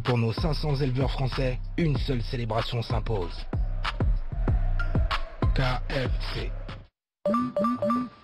pour nos 500 éleveurs français, une seule célébration s'impose. KFC.